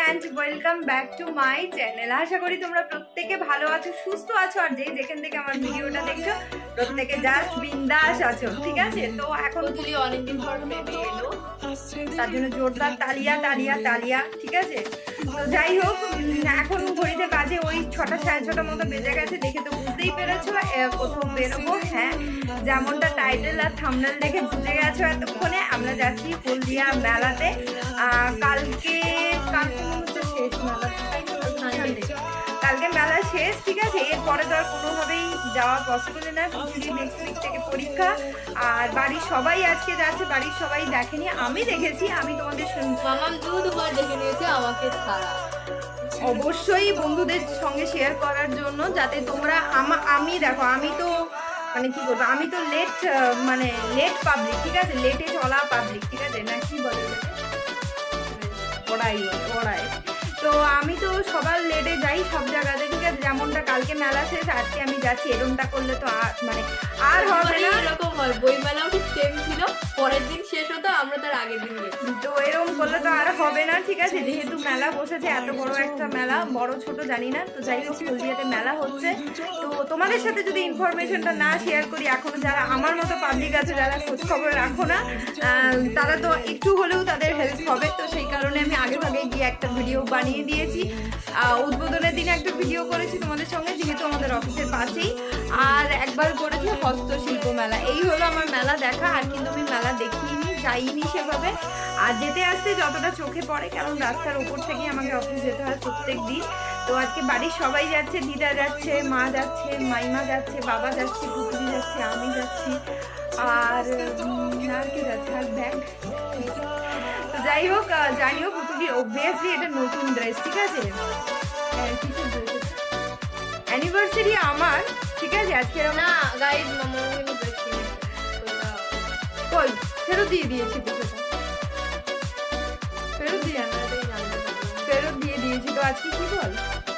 And welcome back to my channel. আশা করি তোমরা প্রত্যেকে ভালো আছো, সুস্থ আছো, আর যেখান থেকে আমার ভিডিওটা দেখছো প্রত্যেকে জাস্ট বিন্দাস আছো, ঠিক আছে? তো এখন অনেকদিন পর বেবি এলো, তার জন্য জোরদার তালিয়া তালিয়া তালিয়া, ঠিক আছে? তো যাই হোক, এখন ঘড়িতে বাজে ওই 6টা 6:30 মতো বেজে গেছে। দেখে তো বুঝতেই পেরেছো কোথাও বেরোবো। হ্যাঁ, যেমনটা টাইটেল আর থাম্বনেল দেখে বুঝে গেছো এতক্ষণে আমরা যাচ্ছি হলদিয়া মেলাতে। কালকে শেষ মেলা, কালকে মেলা শেষ, ঠিক আছে? এরপরে তো আর কোনোভাবেই যাওয়া পসিবল না, নেক্সট উইক থেকে পরীক্ষা। আর বাড়ির সবাই আজকে যাচ্ছে, বাড়ির সবাই দেখেনি, আমি দেখেছি। আমি তোমাদের মামাম দুবার দেখে নিয়েছে আমাকে ছাড়া। অবশ্যই বন্ধুদের সঙ্গে শেয়ার করার জন্য, যাতে তোমরা আমি দেখো, আমি তো মানে কি করবো, আমি তো লেট পাবলিক, ঠিক আছে? লেটে চলা পাবলিক, ঠিক আছে? না কি বলে পড়াই। তো আমি তো সবার লেটে যাই সব জায়গাতে, ঠিক আছে? যেমনটা কালকে মেলা শেষ, আজকে আমি যাচ্ছি। এরকমটা করলে তো আর হবে না। এরকম হয়, বইমেলাও ঠিক সেম ছিল, পরের দিন শেষ হতো, আমরা তার আগের দিন গেছি। তো এরকম করলে তো আর হবে না, ঠিক আছে? যেহেতু মেলা বসেছে, এত বড় একটা মেলা, বড় ছোট জানি না, তো যাই হোক হলদিয়াতে মেলা হচ্ছে। তো তোমাদের সাথে যদি ইনফরমেশনটা না শেয়ার করি, এখনো যারা আমার মতো পাবলিক আছে, যারা খোঁজ খবর রাখো না, তারা তো একটু হলেও তাদের হেল্প হবে। তো সেই কারণে আমি আগে ভাগে গিয়ে একটা ভিডিও বানিয়ে দিয়েছি। উদ্বোধনের দিনে একটা ভিডিও করেছি তোমাদের সঙ্গে, যেহেতু আমাদের অফিসের পাশেই। আর একবার করেছি হস্তশিল্প মেলা। এই হলো আমার মেলা দেখা। আর কিন্তু আমি মেলা দেখিনি, যাইনি সেভাবে। আর যেতে আসতে যতটা চোখে পড়ে, কারণ রাস্তার ওপর থেকেই আমাকে অফিস যেতে হয় প্রত্যেক দিন। তো আজকে বাড়ির সবাই যাচ্ছে, দিদা যাচ্ছে, মা যাচ্ছে, মাইমা যাচ্ছে, বাবা যাচ্ছে, পুকুরি যাচ্ছে, আমি যাচ্ছি, আর কে যাচ্ছে, আর ব্যাগ। তো যাই হোক, জানিও পুতুলির অবভিয়াসলি এটা নতুন ড্রেস, ঠিক আছে? অ্যানিভার্সারি আমার, ঠিক আছে? আজকে না গাইজ, মামা ড্রেস কিনেছে, কই ফেরত দিয়ে দিয়েছি, ফেরত দিয়ে দিয়েছি। তো আজকে কি বল,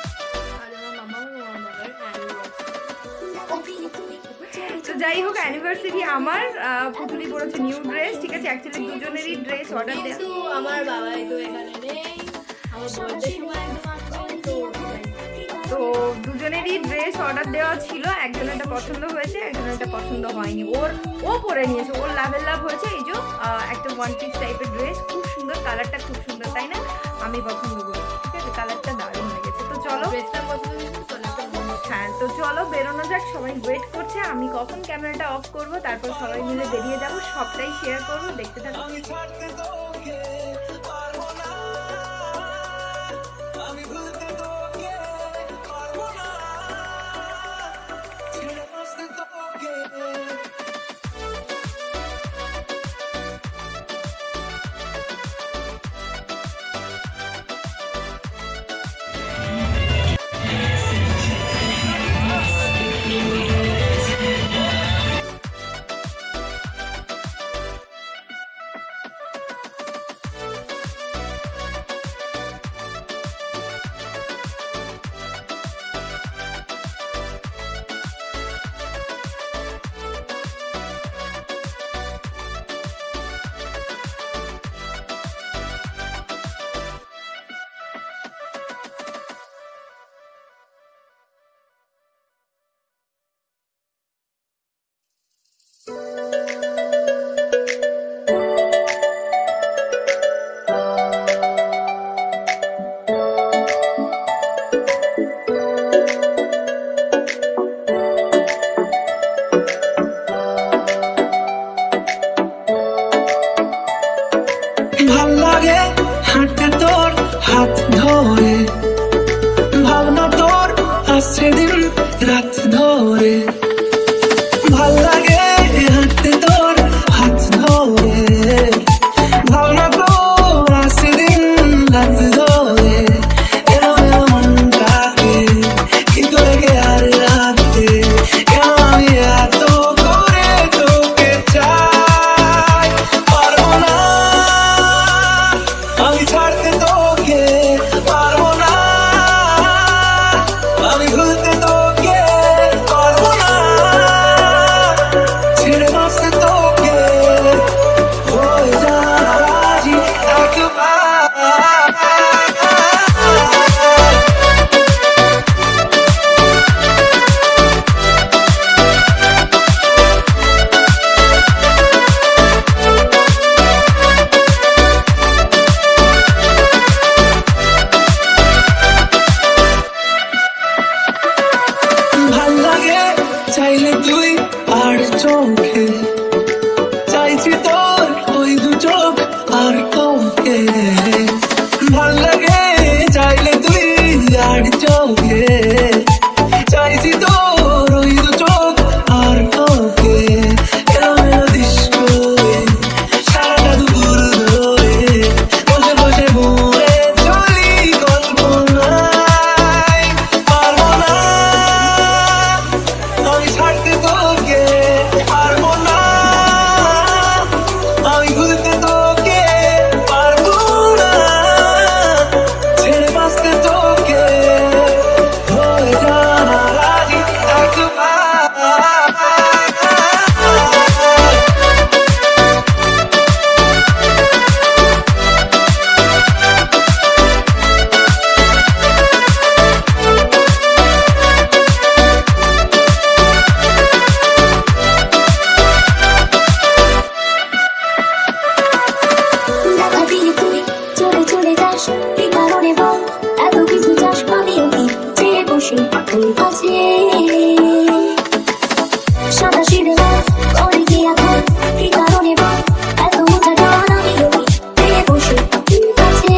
তো যাই হোক অ্যানিভার্সারি আমার। পুতুলি পড়েছে নিউ ড্রেস, ঠিক আছে? অ্যাকচুয়ালি দুজনেরই ড্রেস অর্ডার দেয়, কিন্তু আমার বাবাই তো এখানে নেই, আমার বার্থডে সময় একদম আসবে, তো দুজনেরই ড্রেস অর্ডার দেওয়া ছিল। একজনেরটা পছন্দ হয়েছে, একজনেরটা পছন্দ হয়নি। ও পরে নিয়েছে, ওর লাভ হয়েছে। এই যে একটা ওয়ান পিস টাইপের ড্রেস, খুব সুন্দর, কালারটা খুব সুন্দর, তাই না? আমি পছন্দ করি, ঠিক আছে? কালারটা দারুণ লেগেছে। তো চলো, ড্রেসটা পছন্দ হয়েছে, হ্যাঁ, তো চলো বেরোনো যাক। সবাই ওয়েট করছে, আমি কখন ক্যামেরাটা অফ করব, তারপর সবাই মিলে বেরিয়ে যাবো, সবটাই শেয়ার করবো, দেখতে থাকো। সাদা সিঁড়ে পরে কি এখন কি কারণে বা এত উঠা যান আমি রবি পেয়ে বসে ঠিক আছে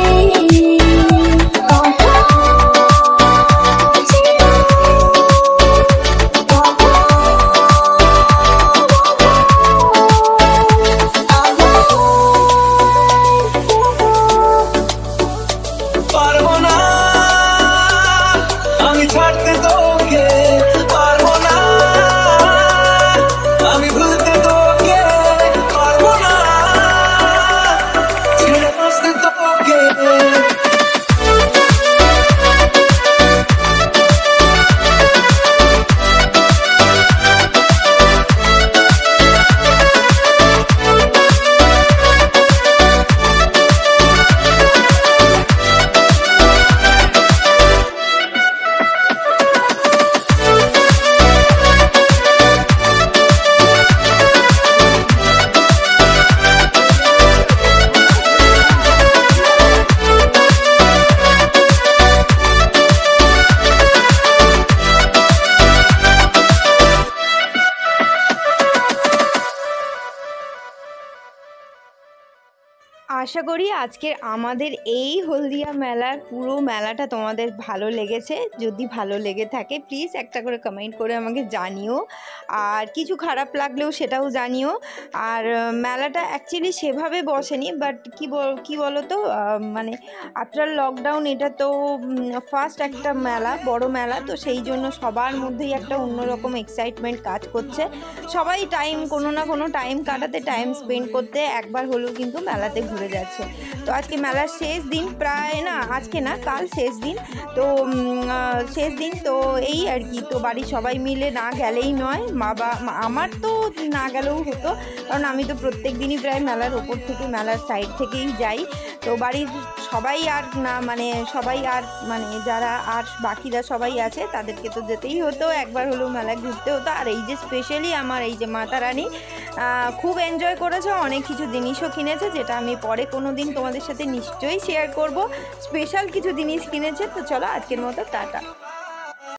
পারবো না আমি ছাড়তে তোকে, পারবো না আমি ভুলতে তোকে, পারবো না ছেড়ে বসতে তোকে। আশা করি আজকের আমাদের এই হলদিয়া মেলার পুরো মেলাটা তোমাদের ভালো লেগেছে। যদি ভালো লেগে থাকে প্লিজ একটা করে কমেন্ট করে আমাকে জানিও, আর কিছু খারাপ লাগলেও সেটাও জানিও। আর মেলাটা অ্যাকচুয়ালি সেভাবে বসেনি, বাট কি বলো তো, মানে আফটার লকডাউন এটা তো ফার্স্ট একটা মেলা, বড় মেলা, তো সেই জন্য সবার মধ্যেই একটা অন্যরকম এক্সাইটমেন্ট কাজ করছে। সবাই কোনো না কোনো টাইম কাটাতে, টাইম স্পেন্ড করতে একবার হলেও কিন্তু মেলাতে ঘুরে যাচ্ছে। তো আজকে মেলার শেষ দিন, প্রায় না আজকে না কাল শেষ দিন, তো তো এই আর কি। তো বাড়ির সবাই মিলে না গেলেই নয়, আমার তো না গেলেও হতো, কারণ আমি তো প্রত্যেক দিনই প্রায় মেলার ওপর থেকে, মেলার সাইড থেকেই যাই। তো বাড়ির সবাই মানে যারা আর বাকিরা সবাই আছে তাদেরকে তো যেতেই হতো, একবার হলেও মেলায় ঘুরতে হতো। আর এই যে স্পেশালি আমার এই যে মাতা রানী খুব এনজয় করেছে, অনেক কিছু জিনিসও কিনেছে, যেটা আমি পরে কোনো দিন তোমাদের সাথে নিশ্চয়ই শেয়ার করব। স্পেশাল কিছু জিনিস কিনেছে। তো চলো আজকের মতো টাটা।